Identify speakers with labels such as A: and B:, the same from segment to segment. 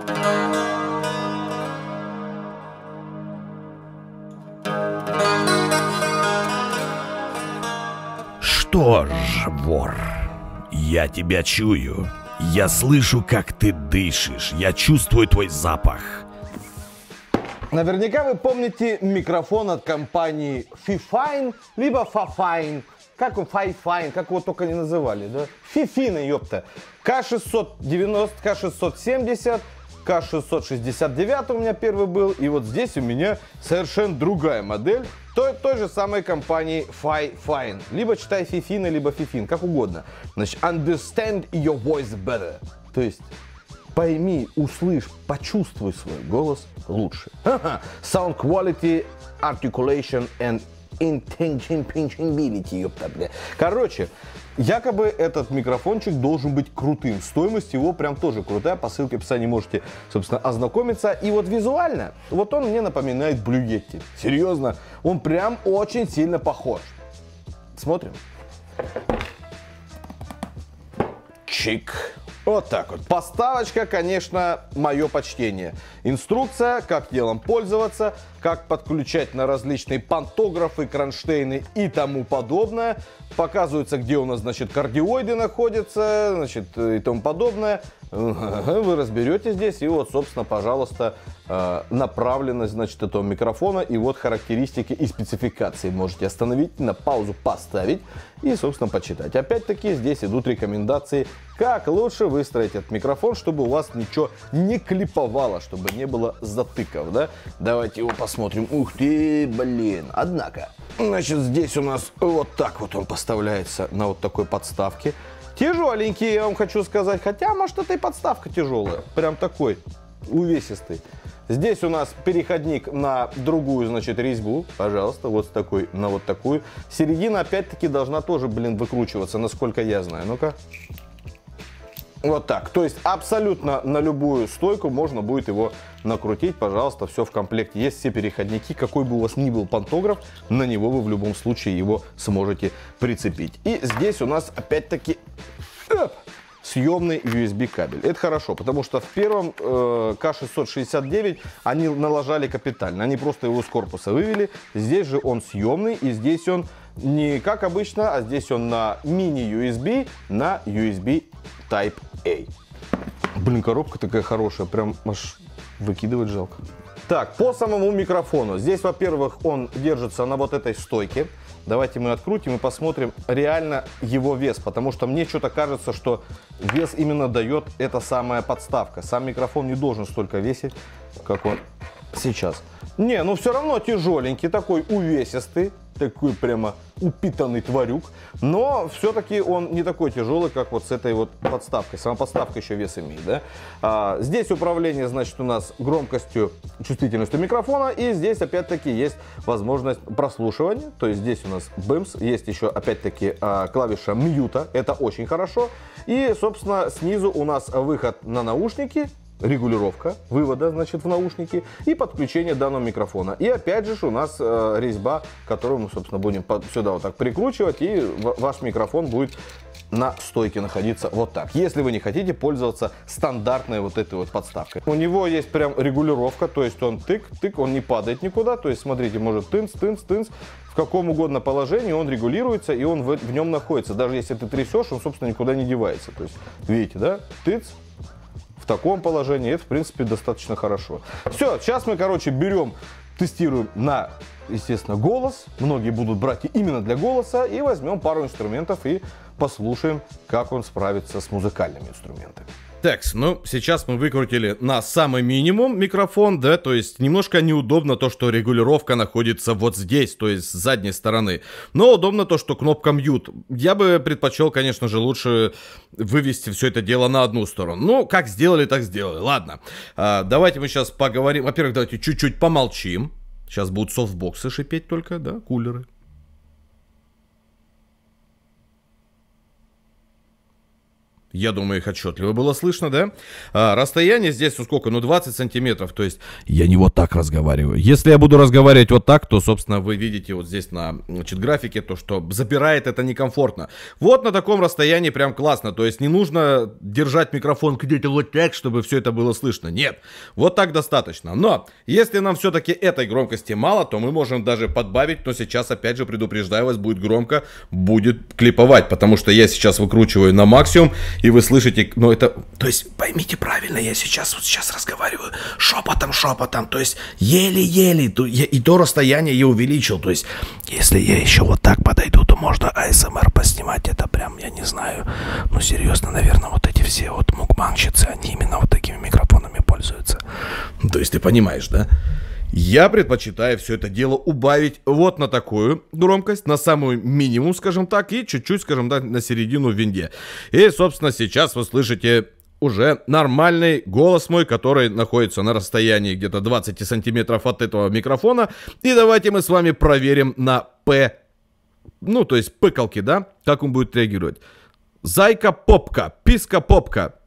A: Что ж, вор, я тебя чую. Я слышу, как ты дышишь. Я чувствую твой запах.
B: Наверняка вы помните микрофон от компании Fifine, либо Fafine. Как его Fifine, как его только не называли, да? Фифина, ёпта. К690, К670, К669 у меня первый был. И вот здесь у меня совершенно другая модель той же самой компании Fifine. Либо читай Fifine, либо Fifine, как угодно. Значит, understand your voice better. То есть пойми, услышь, почувствуй свой голос лучше. Sound quality, articulation and intelligibility, ёпта, бля. Короче, якобы этот микрофончик должен быть крутым. Стоимость его прям тоже крутая. По ссылке в описании можете, собственно, ознакомиться. И вот визуально, вот он мне напоминает Blue Yeti. Серьезно, он прям очень сильно похож. Смотрим. Чик. Вот так вот. Поставочка, конечно, мое почтение. Инструкция, как делом пользоваться, как подключать на различные пантографы, кронштейны и тому подобное. Показывается, где у нас, значит, кардиоиды находятся, значит, и тому подобное. Вы разберете здесь. И вот, собственно, пожалуйста, направленность, значит, этого микрофона. И вот характеристики и спецификации. Можете остановить, на паузу поставить и, собственно, почитать. Опять-таки, здесь идут рекомендации, как лучше выстроить этот микрофон, чтобы у вас ничего не клиповало, чтобы не было затыков, да? Давайте его посмотрим. Ух ты, блин. Однако, значит, здесь у нас вот так вот он поставляется на вот такой подставке. Тяжеленький, я вам хочу сказать. Хотя, может, это и подставка тяжелая. Прям такой увесистый. Здесь у нас переходник на другую, значит, резьбу. Пожалуйста, вот такой на вот такую. Середина, опять-таки, должна тоже, блин, выкручиваться, насколько я знаю. Ну-ка. Вот так. То есть абсолютно на любую стойку можно будет его накрутить. Пожалуйста, все в комплекте. Есть все переходники. Какой бы у вас ни был пантограф, на него вы в любом случае его сможете прицепить. И здесь у нас опять-таки съемный USB кабель. Это хорошо, потому что в первом К669 они налажали капитально. Они просто его с корпуса вывели. Здесь же он съемный, и здесь он не как обычно, а здесь он на мини-USB, на USB Type-A. Блин, коробка такая хорошая, прям аж выкидывать жалко. Так, по самому микрофону. Здесь, во-первых, он держится на вот этой стойке. Давайте мы открутим и посмотрим реально его вес, потому что мне что-то кажется, что вес именно дает эта самая подставка. Сам микрофон не должен столько весить, как он сейчас. Не, ну все равно тяжеленький, такой увесистый, такой прямо упитанный тварюк, но все-таки он не такой тяжелый, как вот с этой вот подставкой. Сама подставка еще вес имеет, да? Здесь управление, значит, у нас громкостью, чувствительностью микрофона, и здесь опять-таки есть возможность прослушивания, то есть здесь у нас бэмс, есть еще опять-таки клавиша мьюта, это очень хорошо, и, собственно, снизу у нас выход на наушники, регулировка вывода, значит, в наушники и подключение данного микрофона. И опять же у нас резьба, которую мы, собственно, будем сюда вот так прикручивать, и ваш микрофон будет на стойке находиться вот так, если вы не хотите пользоваться стандартной вот этой вот подставкой. У него есть прям регулировка, то есть он тык-тык, он не падает никуда, то есть смотрите, может тынц-тынц-тынц, в каком угодно положении он регулируется, и он в нем находится. Даже если ты трясешь, он, собственно, никуда не девается. То есть, видите, да, тыц. В таком положении это, в принципе, достаточно хорошо. Все, сейчас мы, короче, берем, тестируем на, естественно, голос. Многие будут брать именно для голоса. И возьмем пару инструментов и послушаем, как он справится с музыкальными инструментами.
C: Так, ну, сейчас мы выкрутили на самый минимум микрофон, да, то есть немножко неудобно то, что регулировка находится вот здесь, то есть с задней стороны. Но удобно то, что кнопка mute. Я бы предпочел, конечно же, лучше вывести все это дело на одну сторону. Ну, как сделали, так сделали. Ладно, давайте мы сейчас поговорим. Во-первых, давайте чуть-чуть помолчим. Сейчас будут софтбоксы шипеть только, да, кулеры. Я думаю, их отчетливо было слышно, да? Расстояние здесь, ну сколько? Ну 20 сантиметров, то есть я не вот так разговариваю. Если я буду разговаривать вот так, то, собственно, вы видите вот здесь на, значит, графике то, что запирает это некомфортно. Вот на таком расстоянии прям классно, то есть не нужно держать микрофон где-то вот так, чтобы все это было слышно. Нет, вот так достаточно. Но если нам все-таки этой громкости мало, то мы можем даже подбавить, но сейчас, опять же, предупреждаю вас, будет громко, будет клиповать, потому что я сейчас выкручиваю на максимум, и вы слышите, ну это, то есть поймите правильно, я сейчас разговариваю шепотом, то есть еле-еле, и то расстояние я увеличил, то есть если я еще вот так подойду, то можно ASMR поснимать, это прям, я не знаю, ну серьезно, наверное, вот эти все вот мукбангщицы, они именно вот такими микрофонами пользуются. То есть ты понимаешь, да? Я предпочитаю все это дело убавить вот на такую громкость, на самую минимум, скажем так, и чуть-чуть, скажем так, на середину в винде. И, собственно, сейчас вы слышите уже нормальный голос мой, который находится на расстоянии где-то 20 сантиметров от этого микрофона. И давайте мы с вами проверим на П, ну, то есть пыкалки, да, как он будет реагировать. Зайка-попка, писка-попка,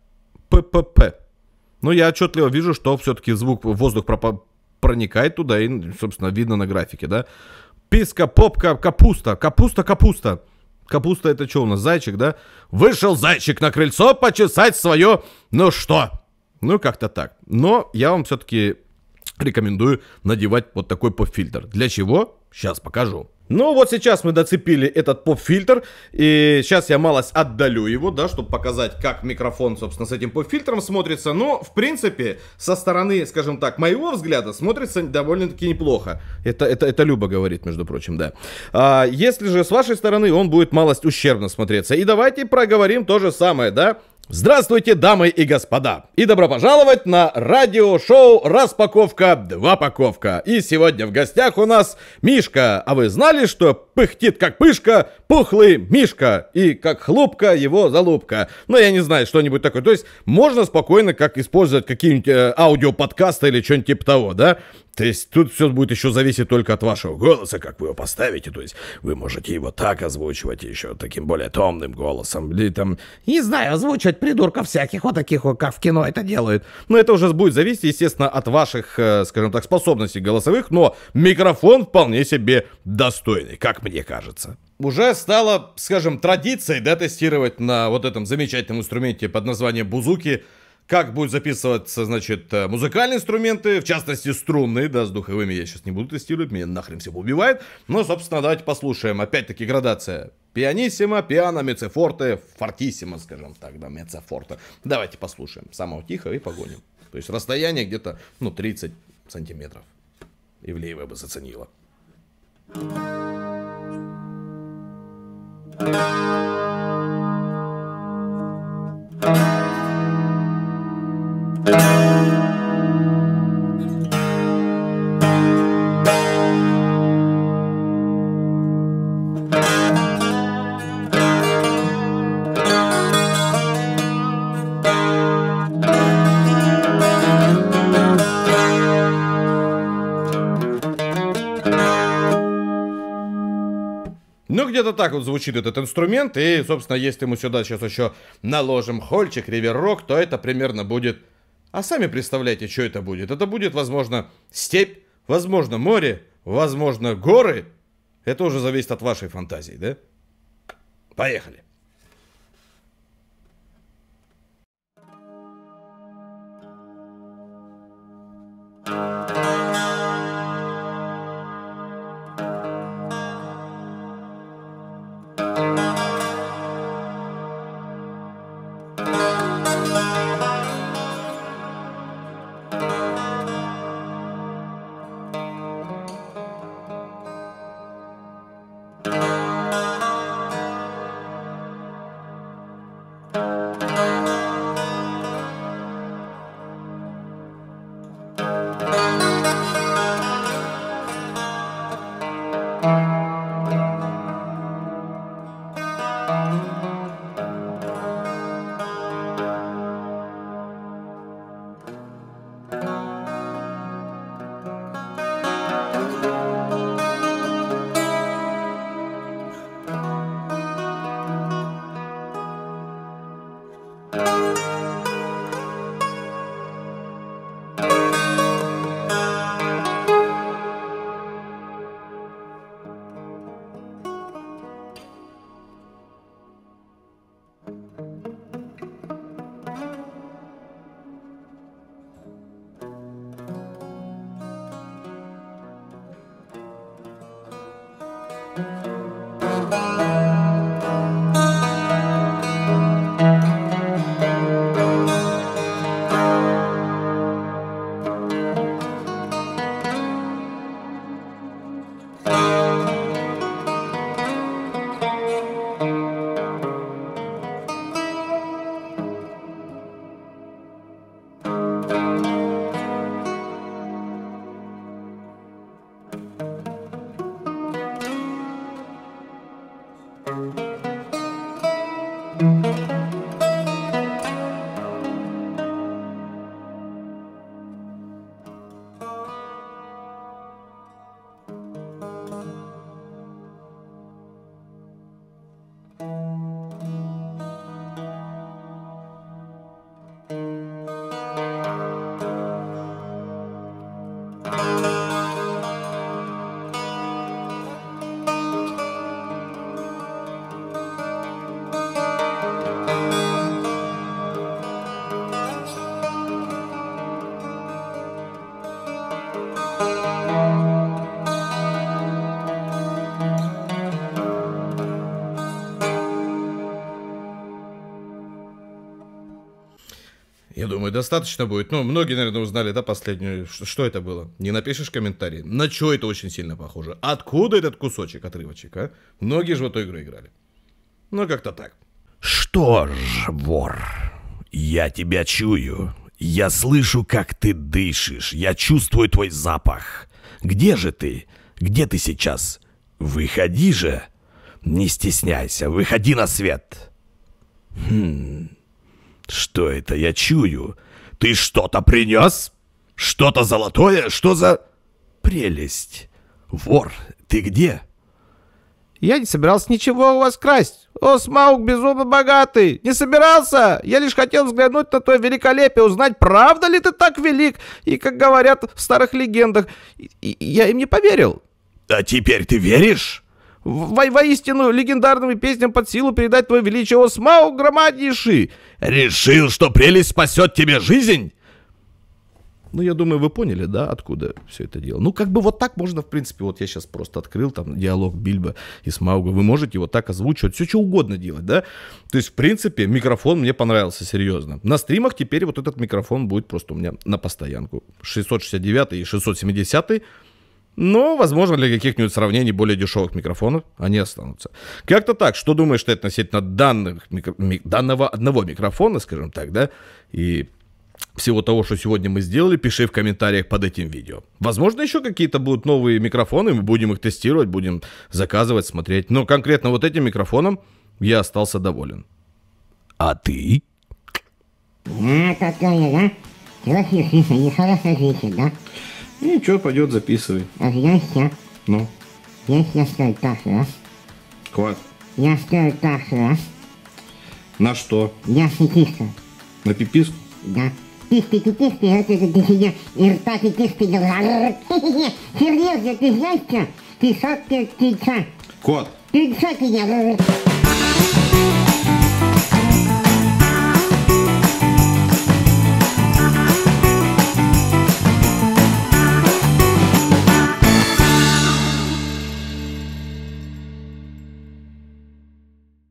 C: ППП. Ну, я отчетливо вижу, что все-таки звук, воздух проникает туда, и, собственно, видно на графике, да. Писка, попка, капуста, капуста. Капуста это что у нас, зайчик, да? Вышел зайчик на крыльцо почесать свое, ну что? Ну, как-то так. Но я вам все-таки рекомендую надевать вот такой поп-фильтр. Для чего? Сейчас покажу. Ну вот сейчас мы доцепили этот поп-фильтр, и сейчас я малость отдалю его, да, чтобы показать, как микрофон, собственно, с этим поп-фильтром смотрится. Но, в принципе, со стороны, скажем так, моего взгляда, смотрится довольно-таки неплохо. Это Люба говорит, между прочим, да. Если же с вашей стороны, он будет малость ущербно смотреться. И давайте проговорим то же самое, да. Здравствуйте, дамы и господа, и добро пожаловать на радиошоу «Распаковка, двапаковка». И сегодня в гостях у нас Мишка. А вы знали, что пыхтит как пышка пухлый Мишка, и как хлопка его залупка? Ну, я не знаю, что-нибудь такое. То есть можно спокойно как использовать какие-нибудь аудиоподкасты или что-нибудь типа того, да? То есть тут все будет еще зависеть только от вашего голоса, как вы его поставите. То есть вы можете его так озвучивать, еще таким более томным голосом. Или там, не знаю, озвучивать придурков всяких, вот таких вот, как в кино это делают. Но это уже будет зависеть, естественно, от ваших, скажем так, способностей голосовых. Но микрофон вполне себе достойный, как мне кажется. Уже стало, скажем, традицией, да, тестировать на вот этом замечательном инструменте под названием бузуки, как будут записываться, значит, музыкальные инструменты, в частности, струнные, да, с духовыми я сейчас не буду тестировать, меня нахрен всего убивает. Но, собственно, давайте послушаем, опять-таки, градация. Пианиссимо, пиано, меццо-форте, фортиссимо, скажем так, да, меццо-форте. Давайте послушаем, самого тихо и погоним. То есть расстояние где-то, ну, 30 сантиметров. Ивлеева бы заценила. Ну, где-то так вот звучит этот инструмент. И, собственно, если мы сюда сейчас еще наложим хольчик, реверок, то это примерно будет... А сами представляете, что это будет? Это будет, возможно, степь, возможно, море, возможно, горы. Это уже зависит от вашей фантазии, да? Поехали. думаю, достаточно будет. Ну, многие, наверное, узнали, да, последнюю. Что это было? Не напишешь комментарий? На что это очень сильно похоже? Откуда этот кусочек, отрывочек, а? Многие же в эту игру играли. Ну, как-то так.
A: Что ж, вор, я тебя чую. Я слышу, как ты дышишь. Я чувствую твой запах. Где же ты? Где ты сейчас? Выходи же. Не стесняйся, выходи на свет. Что это я чую? Ты что-то принес? Что-то золотое? Что за прелесть? Вор, ты где?
D: Я не собирался ничего у вас красть. О, Смауг безумно богатый. Не собирался. Я лишь хотел взглянуть на твое великолепие, узнать, правда ли ты так велик. И, как говорят в старых легендах, я им не поверил.
A: А теперь ты веришь?
D: Воистину, легендарными песням под силу передать твое величие, о, Смауг громаднейший.
A: Решил, что прелесть спасет тебе жизнь?
C: Ну, я думаю, вы поняли, да, откуда все это дело. Ну, как бы вот так можно, в принципе, вот я сейчас просто открыл там диалог Бильбо и Смауга. Вы можете вот так озвучивать, все что угодно делать, да. То есть, в принципе, микрофон мне понравился, серьезно. На стримах теперь вот этот микрофон будет просто у меня на постоянку. 669 и 670. Но, возможно, для каких-нибудь сравнений более дешевых микрофонов они останутся. Как-то так. Что думаешь ты относительно данного одного микрофона, скажем так, да, и всего того, что сегодня мы сделали, пиши в комментариях под этим видео. Возможно, еще какие-то будут новые микрофоны, мы будем их тестировать, будем заказывать, смотреть. Но конкретно вот этим микрофоном я остался доволен.
A: А ты?
E: Такая, да? Нехорошо звучит, да?
C: Ничего, пойдет, записывай.
E: А знаешь что?
C: Ну,
E: Если я стою так, да?
C: хватит.
E: Я стою так, да?
C: На что?
E: Я сетиста,
C: На пиписку?
E: да? Киски, это ты себе и рта киски делаешь. Серьезно, ты знаешь что? Ты сладкая птица.
C: Кот.
E: Ты что, меня?